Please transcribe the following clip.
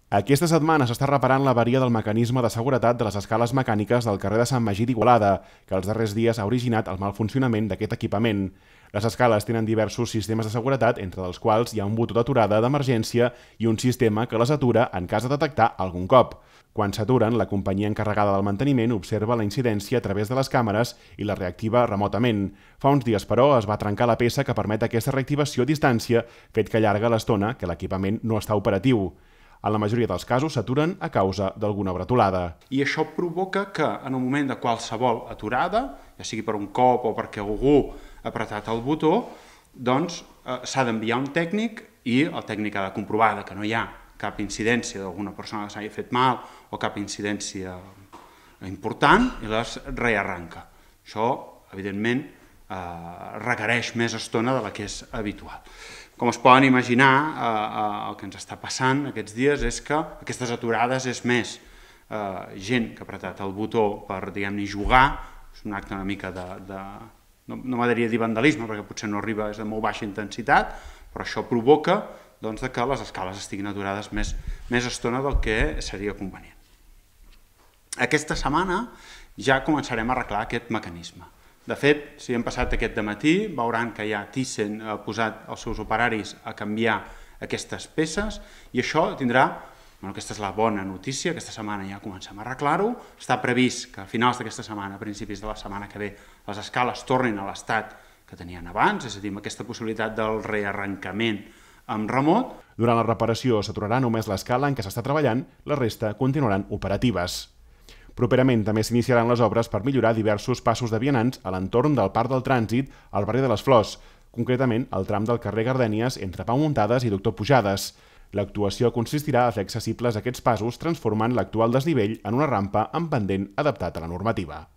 Aquesta setmana s'està reparant l'averia del mecanisme de seguretat de les escales mecàniques del carrer de Sant Magí d'Igualada, que els darrers dies ha originat el mal funcionament d'aquest equipament. Les escales tenen diversos sistemes de seguretat, entre els quals hi ha un botó d'aturada d'emergència i un sistema que les atura en cas de detectar algun cop. Quan s'aturen, la companyia encarregada del manteniment observa la incidència a través de les càmeres i la reactiva remotament. Fa uns dies, però, es va trencar la peça que permet aquesta reactivació a distància, fet que allarga l'estona que l'equipament no està operatiu. En la majoria dels casos s'aturen a causa d'alguna bretolada. I això provoca que en el moment de qualsevol aturada, ja sigui per un cop o perquè algú ha apretat el botó, doncs s'ha d'enviar un tècnic i el tècnic ha de comprovar que no hi ha cap incidència d'alguna persona que s'hagi fet mal o cap incidència important i les rearranca. Això, evidentment, requereix més estona de la que és habitual. Com es poden imaginar, el que ens està passant aquests dies és que aquestes aturades és més gent que ha apretat el botó per, diguem-ne, jugar, és un acte una mica de no m'agradaria dir vandalisme, perquè potser no arriba, és de molt baixa intensitat, però això provoca que les escales estiguin aturades més estona del que seria convenient. Aquesta setmana ja començarem a arreglar aquest mecanisme. De fet, si hem passat aquest dematí, veuran que ja Thyssen ha posat els seus operaris a canviar aquestes peces i això tindrà, aquesta és la bona notícia, aquesta setmana ja comencem a arreglar-ho, està previst que a finals d'aquesta setmana, a principis de la setmana que ve, les escales tornin a l'estat que tenien abans, és a dir, amb aquesta possibilitat del rearrencament amb remot. Durant la reparació s'aturarà només l'escala en què s'està treballant, la resta continuaran operatives. Properament també s'iniciaran les obres per millorar diversos passos de vianants a l'entorn del Parc del Trànsit al barri de les Flors, concretament al tram del carrer Gardènies entre Pau Muntades i Doctor Pujades. L'actuació consistirà a fer accessibles aquests passos transformant l'actual desnivell en una rampa amb pendent adaptat a la normativa.